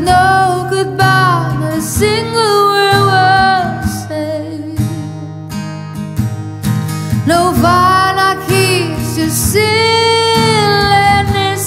no goodbye, not a single word was said. No final kiss, just silence.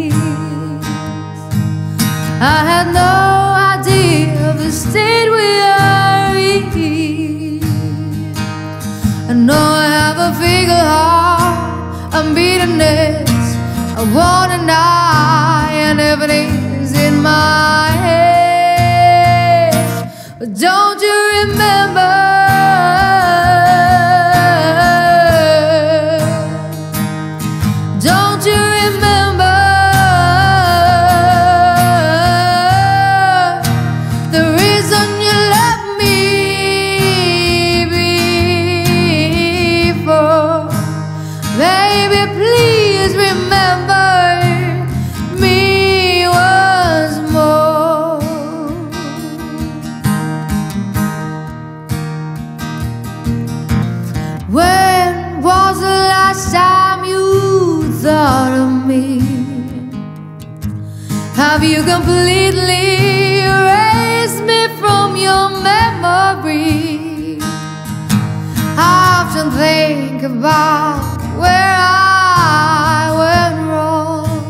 I had no idea of the state we are in. I know I have a fickle heart, unbeatenness, I wanna die, and everything's in my head. But don't you remember? Don't you remember the reason you left me before? Baby, please remember me once more. When was the last time you thought of me? Have you completely erased me from your memory? I often think about where I went wrong.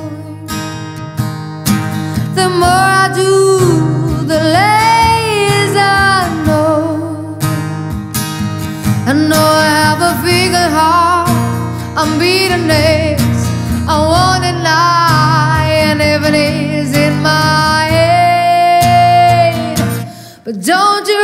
The more I do, the less I know. I know I have a fickle heart, unbeatenness, I wanna lie, and everything's in my head. But don't you